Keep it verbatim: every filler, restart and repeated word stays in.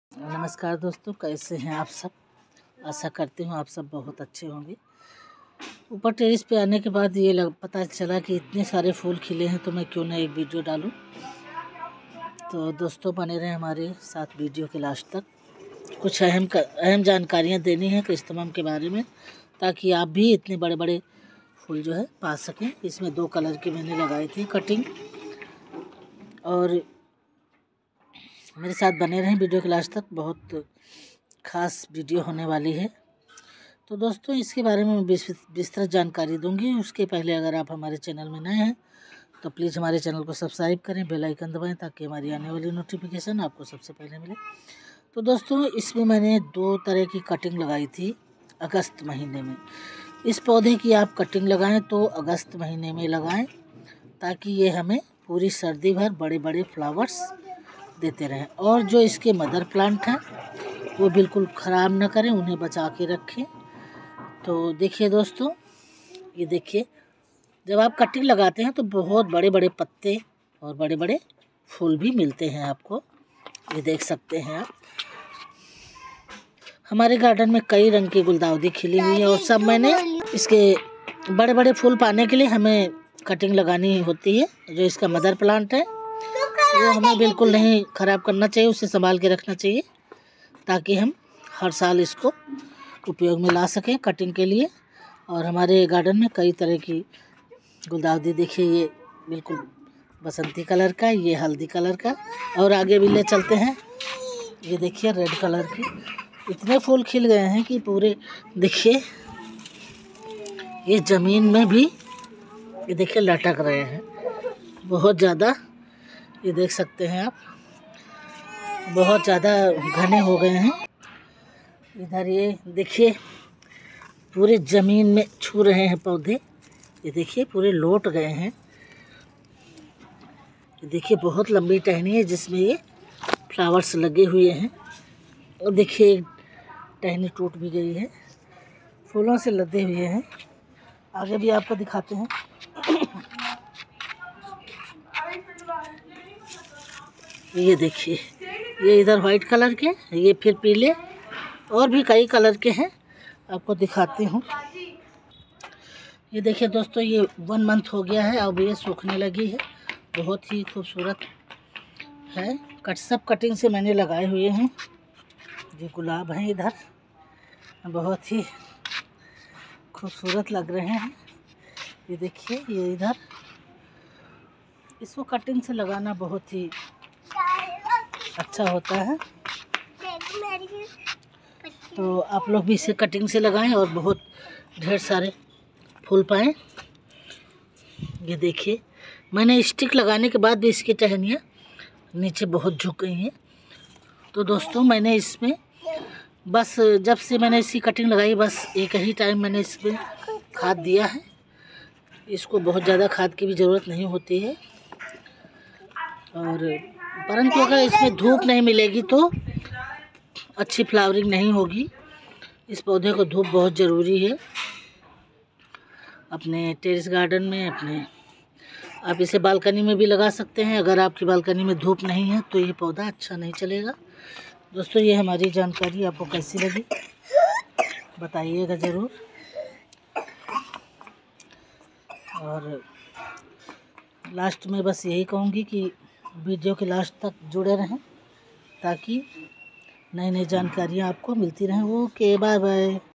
नमस्कार दोस्तों, कैसे हैं आप सब। आशा करती हूँ आप सब बहुत अच्छे होंगे। ऊपर टेरेस पे आने के बाद ये लग पता चला कि इतने सारे फूल खिले हैं तो मैं क्यों ना एक वीडियो डालूं। तो दोस्तों बने रहे हमारे साथ वीडियो के लास्ट तक। कुछ अहम अहम जानकारियाँ देनी है क्रिसैंथेमम के बारे में, ताकि आप भी इतने बड़े बड़े फूल जो है पा सकें। इसमें दो कलर की मैंने लगाई थी कटिंग, और मेरे साथ बने रहें वीडियो के लास्ट तक। बहुत ख़ास वीडियो होने वाली है। तो दोस्तों इसके बारे में विस्तृत जानकारी दूंगी। उसके पहले अगर आप हमारे चैनल में नए हैं तो प्लीज़ हमारे चैनल को सब्सक्राइब करें, बेल आइकन दबाएं, ताकि हमारी आने वाली नोटिफिकेशन आपको सबसे पहले मिले। तो दोस्तों इसमें मैंने दो तरह की कटिंग लगाई थी अगस्त महीने में। इस पौधे की आप कटिंग लगाएँ तो अगस्त महीने में लगाएँ, ताकि ये हमें पूरी सर्दी भर बड़े बड़े फ्लावर्स देते रहें। और जो इसके मदर प्लांट हैं वो बिल्कुल ख़राब ना करें, उन्हें बचा के रखें। तो देखिए दोस्तों, ये देखिए, जब आप कटिंग लगाते हैं तो बहुत बड़े बड़े पत्ते और बड़े बड़े फूल भी मिलते हैं आपको। ये देख सकते हैं आप। हमारे गार्डन में कई रंग की गुलदाउदी खिली हुई है, और सब मैंने इसके बड़े बड़े फूल पाने के लिए हमें कटिंग लगानी होती है। जो इसका मदर प्लांट है वो हमें बिल्कुल नहीं ख़राब करना चाहिए, उसे संभाल के रखना चाहिए, ताकि हम हर साल इसको उपयोग में ला सकें कटिंग के लिए। और हमारे गार्डन में कई तरह की गुलदाउदी देखिए, ये बिल्कुल बसंती कलर का, ये हल्दी कलर का, और आगे भी ले चलते हैं। ये देखिए रेड कलर की, इतने फूल खिल गए हैं कि पूरे देखिए ये ज़मीन में भी ये देखिए लटक रहे हैं बहुत ज़्यादा। ये देख सकते हैं आप, बहुत ज़्यादा घने हो गए हैं। इधर ये देखिए पूरे ज़मीन में छू रहे हैं पौधे। ये देखिए पूरे लौट गए हैं। ये देखिए बहुत लंबी टहनी है जिसमें ये फ्लावर्स लगे हुए हैं। और देखिए टहनी टूट भी गई है, फूलों से लदे हुए हैं। आगे भी आपको दिखाते हैं। ये देखिए, ये इधर वाइट कलर के, ये फिर पीले, और भी कई कलर के हैं, आपको दिखाती हूँ। ये देखिए दोस्तों, ये वन मंथ हो गया है, अब ये सूखने लगी है। बहुत ही खूबसूरत है। कट सब कटिंग से मैंने लगाए हुए हैं। ये गुलाब हैं इधर, बहुत ही खूबसूरत लग रहे हैं। ये देखिए ये इधर, इसको कटिंग से लगाना बहुत ही अच्छा होता है। तो आप लोग भी इसे कटिंग से लगाएं और बहुत ढेर सारे फूल पाएं। ये देखिए, मैंने स्टिक लगाने के बाद भी इसकी टहनियाँ नीचे बहुत झुक गई हैं। तो दोस्तों मैंने इसमें बस जब से मैंने इसकी कटिंग लगाई, बस एक ही टाइम मैंने इसमें खाद दिया है। इसको बहुत ज़्यादा खाद की भी ज़रूरत नहीं होती है। और परंतु अगर इसमें धूप नहीं मिलेगी तो अच्छी फ्लावरिंग नहीं होगी। इस पौधे को धूप बहुत ज़रूरी है अपने टेरेस गार्डन में। अपने आप इसे बालकनी में भी लगा सकते हैं। अगर आपकी बालकनी में धूप नहीं है तो ये पौधा अच्छा नहीं चलेगा। दोस्तों ये हमारी जानकारी आपको कैसी लगी बताइएगा ज़रूर। और लास्ट में बस यही कहूँगी कि वीडियो के लास्ट तक जुड़े रहें, ताकि नई नई जानकारियाँ आपको मिलती रहें। Okay, bye bye.